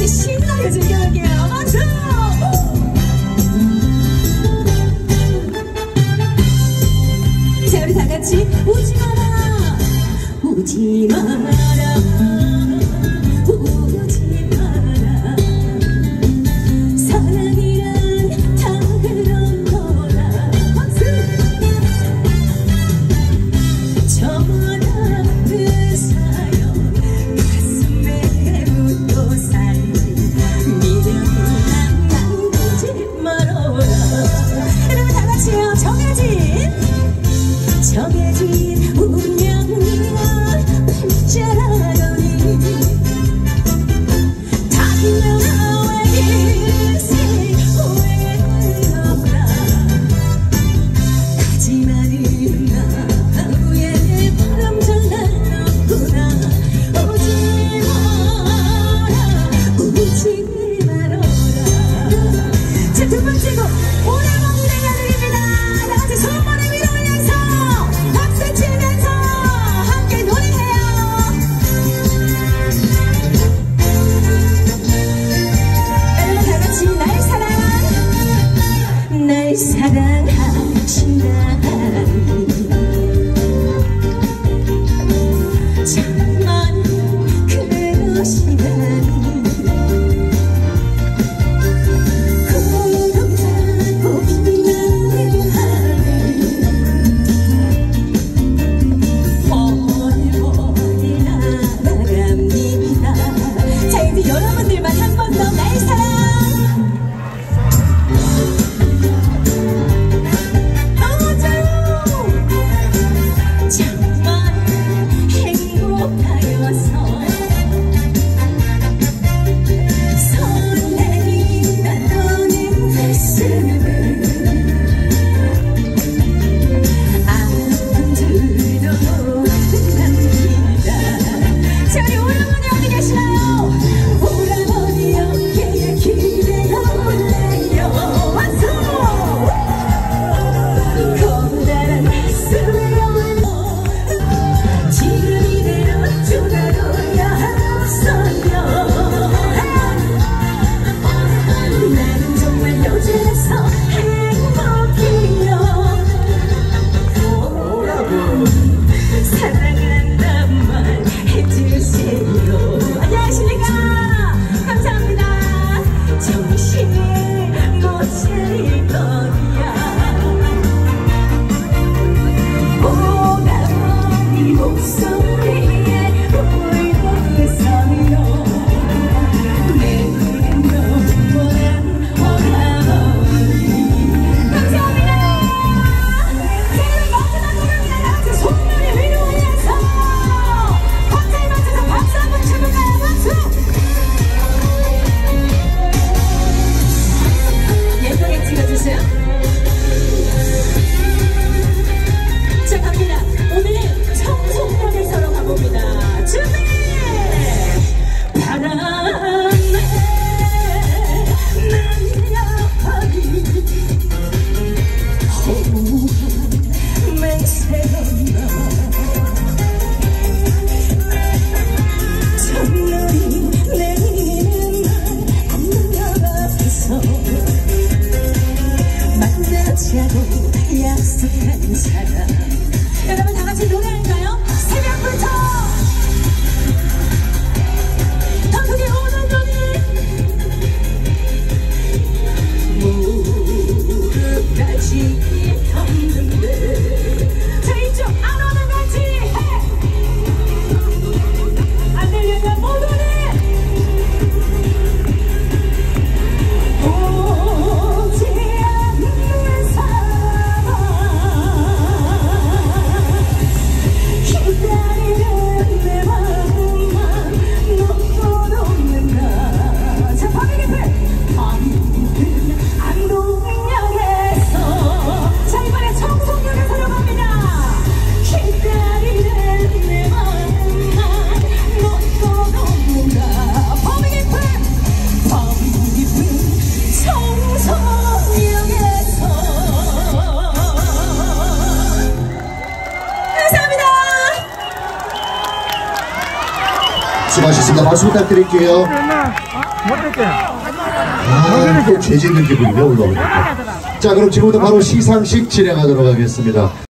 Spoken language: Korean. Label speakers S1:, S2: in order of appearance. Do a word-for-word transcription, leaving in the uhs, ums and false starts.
S1: 우리 신나게 즐겨볼게요. 박수! 자, 우리 다 같이 오지 마라, 오지 마라, 오지 마라. 사랑이란 다 그런 거라. 박수! 전화는 사연 가슴에 묻고 살지, 미련은 남기지 말아라. 여러분 다 같이요. 정해진 정해진 운명이야 발자라더니 당연한 왜 일생 후회하라. 하지만 나 후에 바람잘 날없구나. 오지 마라, 오지 말아라. 자, 두 번째 곡 오래만 기다려드립니다. 다 같이 손머리 위로 올려서 박수 치면서 함께 노래해요. 여러분 다 같이 날 사랑, 날 사랑하시나니 정말 그러시나니. 구름잡고 빛나는 하늘 멀리 날아갑니다. 자, 이제 여러분들만 한 번 더 날 사랑. 너무 좋아요. 정말 행복하여서 설레긴다 너는 가슴을 아픔들도 남기다. 자, 우리 오라버니 어디 계시나요? 오라버니 어깨에 기대어 올래요. 박수! 커다란 가슴에 올려 지금 이대로 쫓아가야 없어요. 나는 정말 요즘에서 행복해요. 사랑한단 말 해주세요. 안녕하십니까? 감사합니다. 정신을 못 차릴 거야. 오라버니 목소리에 울고 있어요. 내 눈물은 오라버니. 감사합니다. 저희는 마지막 노래입니다. 다 같이 손머리 위로 올려서 박자에 맞춰서 박수 한번 쳐볼까요? 박수! 예쁘게 찍어주세요. 자, 갑니다. 오늘은 청송역에서로 가봅니다. 준비! 바람에 날려버린 호흡 맹세였나. 첫눈이 내리는 날 하늘 앞에서 만나자고 약속한 사람. 여러분 다 같이 노래할까요? 새벽부터 더 크게 오는 눈이 무릎까지 덮는데. 자, 이쪽 안 오는 거지. 해! 안 들리면 못 오네. 오지 않는 사람 기다리는 내 마음만 놓고 놓는다. 자, 밤의 깊을 밤은 안동역에서. 자, 이번에 청송역에서로 갑니다. 기다리는 내 마음만 놓고 놓는다. 밤의 깊을 밤의 깊은 청송역에서. 감사합니다.
S2: 수고하셨습니다. 박수 부탁드릴게요. 아, 또 죄 짓는 기분이네 올라오니까. 자, 그럼 지금부터 바로 시상식 진행하도록 하겠습니다.